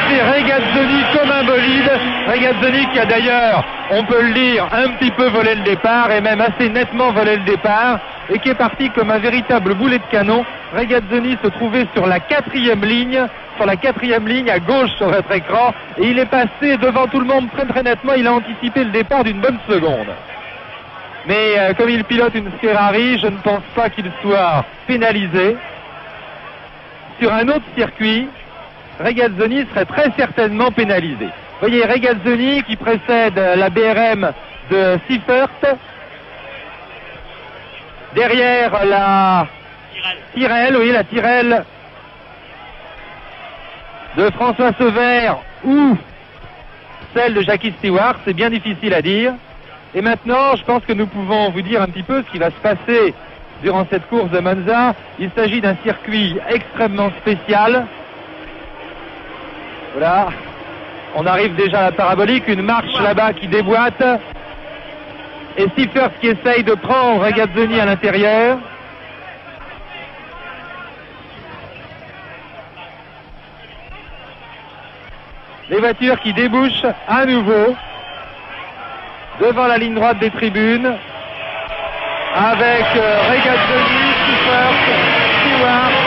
passer Regazzoni comme un bolide. Regazzoni qui a d'ailleurs, on peut le dire, un petit peu volé le départ et même assez nettement volé le départ et qui est parti comme un véritable boulet de canon. Regazzoni se trouvait sur la quatrième ligne à gauche sur votre écran et il est passé devant tout le monde très nettement. Il a anticipé le départ d'une bonne seconde. Mais comme il pilote une Ferrari, je ne pense pas qu'il soit pénalisé. Sur un autre circuit, Regazzoni serait très certainement pénalisé. Vous voyez Regazzoni qui précède la BRM de Seifert. Derrière la Tyrrell, oui, la Tyrrell de François Sauvert ou celle de Jackie Stewart, c'est bien difficile à dire. Et maintenant, je pense que nous pouvons vous dire un petit peu ce qui va se passer durant cette course de Monza. Il s'agit d'un circuit extrêmement spécial. Voilà, on arrive déjà à la parabolique, une marche là-bas qui déboîte. Et Seifert qui essaye de prendre Regazzoni à l'intérieur. Les voitures qui débouchent à nouveau devant la ligne droite des tribunes avec Regazzoni, Seifert, Stewart